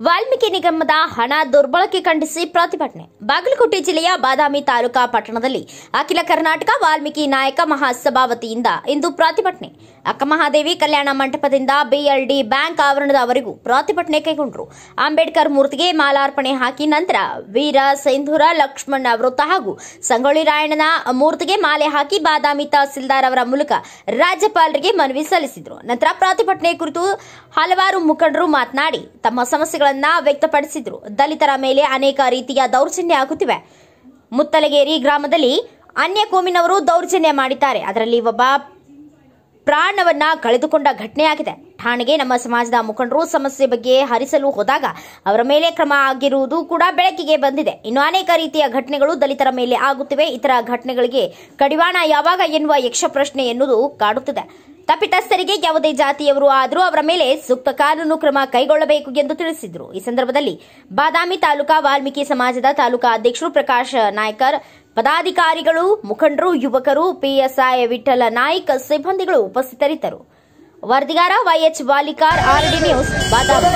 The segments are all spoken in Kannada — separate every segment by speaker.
Speaker 1: ವಾಲ್ಮೀಕಿ ನಿಗಮದ ಹಣ ದುರ್ಬಳಕೆ ಖಂಡಿಸಿ ಪ್ರತಿಭಟನೆ. ಬಾಗಲಕೋಟೆ ಜಿಲ್ಲೆಯ ಬಾದಾಮಿ ತಾಲೂಕಾ ಪಟ್ಟಣದಲ್ಲಿ ಅಖಿಲ ಕರ್ನಾಟಕ ವಾಲ್ಮೀಕಿ ನಾಯಕ ಮಹಾಸಭಾ ವತಿಯಿಂದ ಇಂದು ಪ್ರತಿಭಟನೆ. ಅಕ್ಕಮಹಾದೇವಿ ಕಲ್ಯಾಣ ಮಂಟಪದಿಂದ ಬಿಎಲ್ಡಿ ಬ್ಯಾಂಕ್ ಆವರಣದವರೆಗೂ ಪ್ರತಿಭಟನೆ ಕೈಗೊಂಡರು. ಅಂಬೇಡ್ಕರ್ ಮೂರ್ತಿಗೆ ಮಾಲಾರ್ಪಣೆ ಹಾಕಿ ನಂತರ ವೀರ ಸಿಂಧೂರ ಲಕ್ಷ್ಮಣ ವೃತ್ತ ಹಾಗೂ ಸಂಗೊಳ್ಳಿ ರಾಯಣ್ಣನ ಮೂರ್ತಿಗೆ ಮಾಲೆ ಹಾಕಿ ಬಾದಾಮಿ ತಹಸೀಲ್ದಾರ್ ಅವರ ಮೂಲಕ ರಾಜ್ಯಪಾಲರಿಗೆ ಮನವಿ ಸಲ್ಲಿಸಿದರು. ನಂತರ ಪ್ರತಿಭಟನೆ ಕುರಿತು ಹಲವಾರು ಮುಖಂಡರು ಮಾತನಾಡಿ ತಮ್ಮ ಸಮಸ್ಯೆಗಳನ್ನು ವ್ಯಕ್ತಪಡಿಸಿದರು. ದಲಿತರ ಮೇಲೆ ಅನೇಕ ರೀತಿಯ ದೌರ್ಜನ್ಯ ಆಗುತ್ತಿವೆ. ಮುತ್ತಲಗೇರಿ ಗ್ರಾಮದಲ್ಲಿ ಅನ್ಯ ಕೋಮಿನವರು ದೌರ್ಜನ್ಯ ಮಾಡಿದ್ದಾರೆ. ಅದರಲ್ಲಿ ಒಬ್ಬ ಪ್ರಾಣವನ್ನ ಕಳೆದುಕೊಂಡ ಘಟನೆಯಾಗಿದೆ. ಠಾಣೆಗೆ ನಮ್ಮ ಸಮಾಜದ ಮುಖಂಡರು ಸಮಸ್ಯೆ ಬಗ್ಗೆ ಹರಿಸಲು ಹೋದಾಗ ಅವರ ಮೇಲೆ ಕ್ರಮ ಆಗಿರುವುದು ಕೂಡ ಬೆಳಕಿಗೆ ಬಂದಿದೆ. ಇನ್ನು ಅನೇಕ ರೀತಿಯ ಘಟನೆಗಳು ದಲಿತರ ಮೇಲೆ ಆಗುತ್ತಿವೆ. ಇತರ ಘಟನೆಗಳಿಗೆ ಕಡಿವಾಣ ಯಾವಾಗ ಎನ್ನುವ ಯಕ್ಷ ಪ್ರಶ್ನೆ ಎನ್ನುವುದು ಕಾಡುತ್ತಿದೆ. ತಪ್ಪಿತಸ್ಥರಿಗೆ ಯಾವುದೇ ಜಾತಿಯವರು ಆದರೂ ಅವರ ಮೇಲೆ ಸೂಕ್ತ ಕಾನೂನು ಕ್ರಮ ಕೈಗೊಳ್ಳಬೇಕು ಎಂದು ತಿಳಿಸಿದರು. ಈ ಸಂದರ್ಭದಲ್ಲಿ ಬಾದಾಮಿ ತಾಲೂಕಾ ವಾಲ್ಮೀಕಿ ಸಮಾಜದ ತಾಲೂಕಾ ಅಧ್ಯಕ್ಷರು ಪ್ರಕಾಶ್ ನಾಯ್ಕರ್, ಪದಾಧಿಕಾರಿಗಳು, ಮುಖಂಡರು, ಯುವಕರು, ಪಿಎಸ್ಐ ವಿಠಲ ನಾಯ್ಕ್, ಸಿಬ್ಬಂದಿಗಳು ಉಪಸ್ಥಿತರಿದ್ದರು. ವರದಿಗಾರ YH Valikar, RD news, Badami.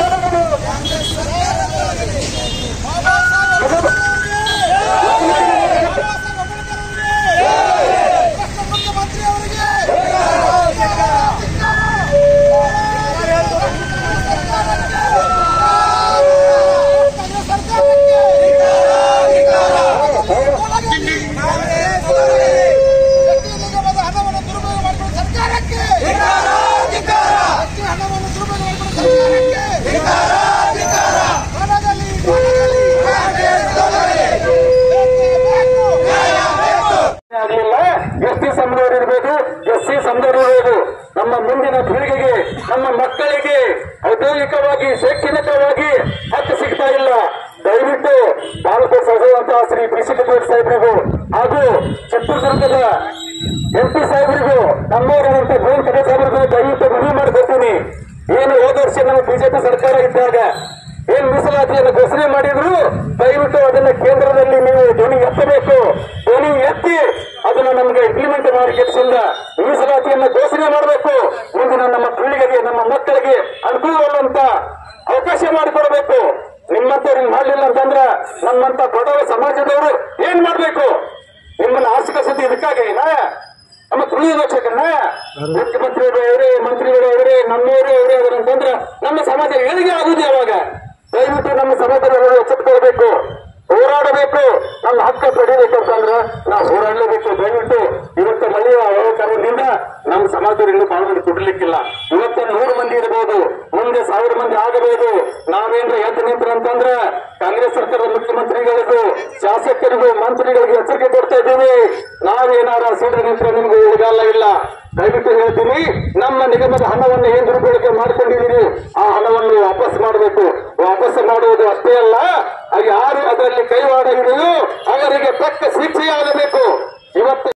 Speaker 2: ನಮ್ಮ ಮುಂದಿನ ಪೀಳಿಗೆಗೆ, ನಮ್ಮ ಮಕ್ಕಳಿಗೆ ಔದ್ಯೋಗಿಕವಾಗಿ, ಶೈಕ್ಷಣಿಕವಾಗಿ ಹಕ್ಕು ಸಿಗ್ತಾ ಇಲ್ಲ. ದಯವಿಟ್ಟು ಬಾಲಕೋಟ್ ಸಹೋದರಂತಹ ಶ್ರೀ ಬಿಸಿಕೇಶ್ವರ ಸಾಹೇಬರಿಗೂ ಹಾಗೂ ಚಿತ್ರದುರ್ಗದ ಎಂಪಿ ಸಾಹೇಬರಿಗೂ, ನಮ್ಮವರಂತ ಗೋಲ್ ಕಡೆ ಸಾಹೇಬರಿಗೂ ದಯವಿಟ್ಟು ಮನವಿ ಮಾಡಿಕೊಡ್ತೀನಿ. ಏನು ಹೋದ ವರ್ಷ ನಮ್ಮ ಬಿಜೆಪಿ ಸರ್ಕಾರ ಇದ್ದಾಗ ಏನ್ ಮೀಸಲಾತಿಯನ್ನು ಘೋಷಣೆ ಮಾಡಿದ್ರು, ದಯವಿಟ್ಟು ಅದನ್ನ ಕೇಂದ್ರದಲ್ಲಿ ನೀವು ಧ್ವನಿ ಎತ್ತಬೇಕು. ಧ್ವನಿ ಎತ್ತಿ ಅದನ್ನ ನಮಗೆ ಇಂಪ್ಲಿಮೆಂಟ್ ಮಾಡಿ ಕೆಟ್ಟಿಸಿಂದ ಮೀಸಲಾತಿಯನ್ನು ಘೋಷಣೆ ಮಾಡಬೇಕು. ಮುಂದಿನ ನಮ್ಮ ಪೀಳಿಗೆಗೆ, ನಮ್ಮ ಮಕ್ಕಳಿಗೆ ಅನುಕೂಲವಾದಂತ ಅವಕಾಶ ಮಾಡಿಕೊಡಬೇಕು. ನಿಮ್ಮಂತವ್ರಿಗೆ ಮಾಡಲಿಲ್ಲ ಅಂತಂದ್ರ ನಮ್ಮಂತ ಬಡವ ಸಮಾಜದವರು ಏನ್ ಮಾಡ್ಬೇಕು? ನಿಮ್ಮನ್ನ ಆರ್ಥಿಕ ಸ್ಥಿತಿ ಇದಕ್ಕಾಗೇನ ನಮ್ಮ ತುಳಿಯೋದಕ್ಕನ್ನ ಮುಖ್ಯಮಂತ್ರಿಗಳು ಅವರೇ, ಮಂತ್ರಿಗಳು ಅವರೇ, ನಮ್ಮವರೇ ಅವರೇ ಅದರಂತಂದ್ರ ನಮ್ಮ ಸಮಾಜ ಏಳಿಗೆ ಆಗುದು ಯಾವಾಗ? ದಯವಿಟ್ಟು ನಮ್ಮ ಸಮಾಜದಲ್ಲಿ ಎಚ್ಚೆತ್ತುಕೊಳ್ಬೇಕು, ಹೋರಾಡಬೇಕು. ನಮ್ಮ ಹಕ್ಕ ಪಡೆಯಬೇಕಂತಂದ್ರ ನಾವು ಹೋರಾಡಲೇಬೇಕು. ದಯವಿಟ್ಟು ಇವತ್ತು ಮಳೆಯ ಕಾರಣದಿಂದ ನಮ್ಮ ಸಮಾಜದವರು ಇನ್ನೂ ಪಾಲ್ಗೊಂಡು ಕೊಡ್ಲಿಕ್ಕಿಲ್ಲ. ಇವತ್ತು 100 ಮಂದಿ ಇರಬಹುದು, ಮುಂದೆ 1000 ಮಂದಿ ಆಗಬಹುದು. ನಾವೇನ್ರ ಎದ್ದು ನಿಂತಂತಂದ್ರ ಕಾಂಗ್ರೆಸ್ ಸರ್ಕಾರದ ಮುಖ್ಯಮಂತ್ರಿಗಳಿಗೂ, ಶಾಸಕರಿಗೂ, ಮಂತ್ರಿಗಳಿಗೆ ಎಚ್ಚರಿಕೆ ಕೊಡ್ತಾ ಇದ್ದೀವಿ. ನಾವೇನಾರ ಸೀಟು ನಿಂತರ ನಿಮ್ಗೆ ಉಳಿಗಾಲ ಇಲ್ಲ. ದಯವಿಟ್ಟು ಹೇಳ್ತೀನಿ, ನಮ್ಮ ನಿಗಮದ ಹಣವನ್ನು ಏನ್ ದುರ್ಬಳಕೆ ಮಾಡ್ಕೊಂಡಿದ್ದೀರಿ ಆ ಹಣವನ್ನು ವಾಪಸ್ ಮಾಡಬೇಕು. ವಾಪಸ್ ಮಾಡುವುದು ಅಷ್ಟೇ ಅಲ್ಲ, ಯಾರು ಅದರಲ್ಲಿ ಕೈವಾಡ ಹಿಡಿದು ಅವರಿಗೆ ತಕ್ಕ ಶಿಕ್ಷೆಯಾಗಬೇಕು. ಇವತ್ತು